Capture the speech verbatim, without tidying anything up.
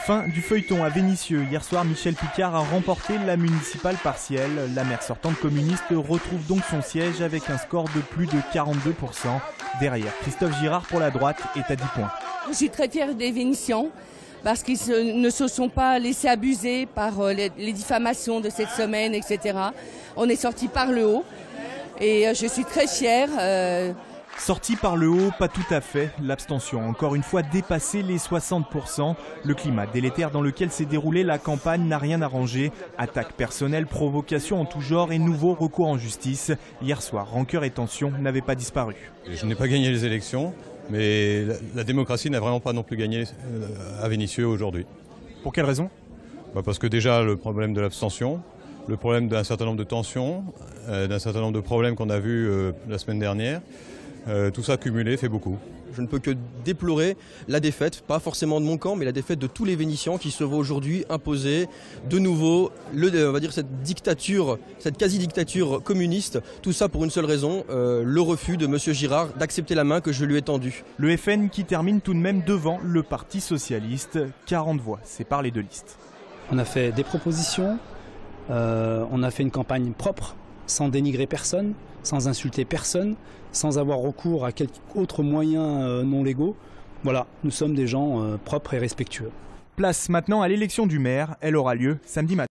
Fin du feuilleton à Vénissieux. Hier soir, Michel Picard a remporté la municipale partielle. La maire sortante communiste retrouve donc son siège avec un score de plus de quarante-deux pour cent. Derrière, Christophe Girard pour la droite est à dix points. Je suis très fière des Vénissiens parce qu'ils ne se sont pas laissés abuser par les, les diffamations de cette semaine, et cetera. On est sorti par le haut et je suis très fière. Euh, Sorti par le haut, pas tout à fait. L'abstention a encore une fois dépassé les soixante pour cent. Le climat délétère dans lequel s'est déroulée la campagne n'a rien arrangé. Attaques personnelles, provocations en tout genre et nouveaux recours en justice. Hier soir, rancœur et tension n'avaient pas disparu. Je n'ai pas gagné les élections, mais la, la démocratie n'a vraiment pas non plus gagné à Vénissieux aujourd'hui. Pour quelle raison ? Bah parce que déjà le problème de l'abstention, le problème d'un certain nombre de tensions, euh, d'un certain nombre de problèmes qu'on a vus euh, la semaine dernière. Euh, tout ça cumulé fait beaucoup. Je ne peux que déplorer la défaite, pas forcément de mon camp, mais la défaite de tous les Vénitiens qui se voient aujourd'hui imposer de nouveau le, on va dire cette dictature, cette quasi-dictature communiste. Tout ça pour une seule raison, euh, le refus de M. Girard d'accepter la main que je lui ai tendue. Le F N qui termine tout de même devant le Parti socialiste. quarante voix séparent les deux listes. On a fait des propositions, euh, on a fait une campagne propre, sans dénigrer personne, sans insulter personne, sans avoir recours à quelques autres moyens euh, non légaux. Voilà, nous sommes des gens euh, propres et respectueux. Place maintenant à l'élection du maire. Elle aura lieu samedi matin.